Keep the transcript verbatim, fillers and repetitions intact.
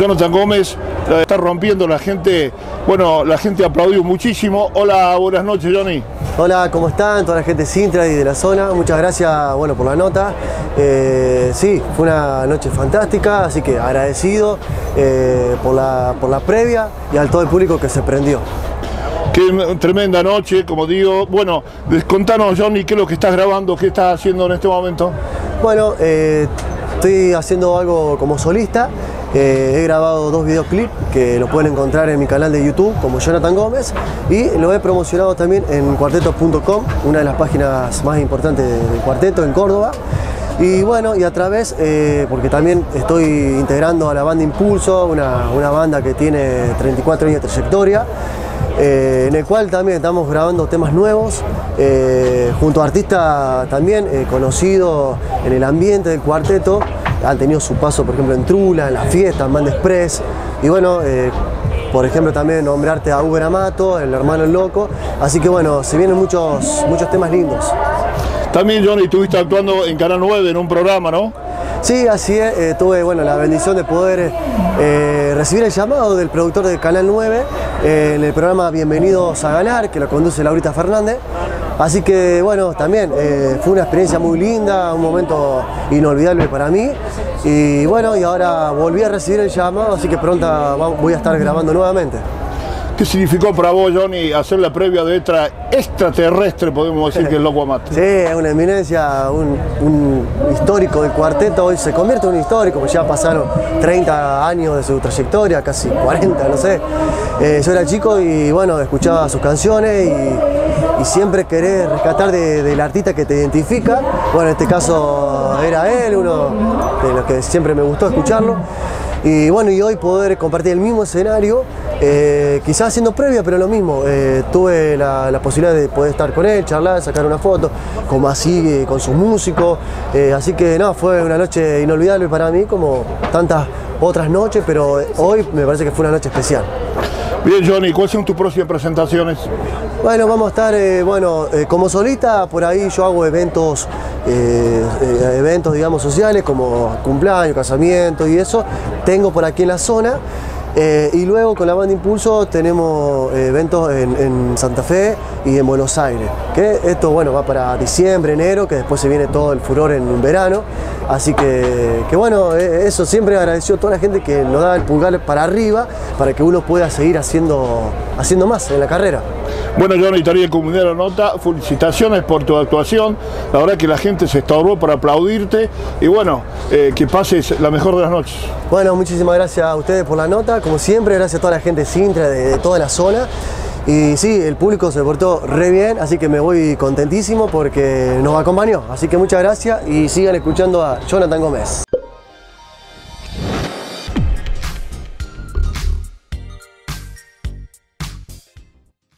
Jonathan Gómez la está rompiendo, la gente, bueno, la gente aplaudió muchísimo. Hola, buenas noches, Johnny. Hola, ¿cómo están? Toda la gente de Sintra y de la zona, muchas gracias, bueno, por la nota. Eh, sí, fue una noche fantástica, así que agradecido eh, por, la, por la previa y al todo el público que se prendió. Qué tremenda noche, como digo. Bueno, contanos, Johnny, qué es lo que estás grabando, qué estás haciendo en este momento. Bueno, eh, estoy haciendo algo como solista. Eh, he grabado dos videoclips que lo pueden encontrar en mi canal de YouTube como Jonathan Gómez, y lo he promocionado también en cuarteto punto com, una de las páginas más importantes del cuarteto en Córdoba. Y bueno, y a través, eh, porque también estoy integrando a la banda Impulso, una, una banda que tiene treinta y cuatro años de trayectoria, eh, en el cual también estamos grabando temas nuevos, eh, junto a artistas también eh, conocidos en el ambiente del cuarteto. Han tenido su paso, por ejemplo, en Trula, en las fiestas, en Banda Express. Y bueno, eh, por ejemplo, también nombrarte a Uber Amato, el hermano el loco. Así que bueno, se vienen muchos, muchos temas lindos. También, Johnny, estuviste actuando en Canal nueve en un programa, ¿no? Sí, así es. Eh, tuve bueno, la bendición de poder eh, recibir el llamado del productor de Canal nueve eh, en el programa Bienvenidos a Ganar, que lo conduce Laurita Fernández. Así que bueno, también eh, fue una experiencia muy linda, un momento inolvidable para mí. Y bueno, y ahora volví a recibir el llamado, así que pronto voy a estar grabando nuevamente. ¿Qué significó para vos, Johnny, hacer la previa de extra, extraterrestre, podemos decir, que es Loco Amato? Sí, es una eminencia, un, un histórico del cuarteto, hoy se convierte en un histórico, porque ya pasaron treinta años de su trayectoria, casi cuarenta, no sé. Eh, yo era chico y bueno, escuchaba sus canciones y, y siempre querés rescatar de, del artista que te identifica. Bueno, en este caso era él, uno de los que siempre me gustó escucharlo. Y bueno, y hoy poder compartir el mismo escenario, eh, quizás haciendo previa, pero lo mismo. Eh, tuve la, la posibilidad de poder estar con él, charlar, sacar una foto, como así, eh, con sus músicos. Eh, así que no, fue una noche inolvidable para mí, como tantas otras noches, pero hoy me parece que fue una noche especial. Bien, Johnny, ¿cuáles son tus próximas presentaciones? Bueno, vamos a estar, eh, bueno, eh, como solista, por ahí yo hago eventos, eh, eh, eventos, digamos, sociales, como cumpleaños, casamientos y eso. Tengo por aquí en la zona. Eh, y luego con la banda Impulso tenemos eh, eventos en, en Santa Fe y en Buenos Aires, que esto bueno va para diciembre, enero, que después se viene todo el furor en verano, así que, que bueno, eh, eso siempre agradeció a toda la gente que nos da el pulgar para arriba para que uno pueda seguir haciendo, haciendo más en la carrera. Bueno, Johnny, estaría comunidad la nota, felicitaciones por tu actuación, la verdad que la gente se estorbó para aplaudirte y bueno, eh, que pases la mejor de las noches. Bueno, muchísimas gracias a ustedes por la nota, como siempre, gracias a toda la gente de Sintra, de, de toda la zona. Y sí, el público se portó re bien, así que me voy contentísimo porque nos acompañó. Así que muchas gracias y sigan escuchando a Jonathan Gómez.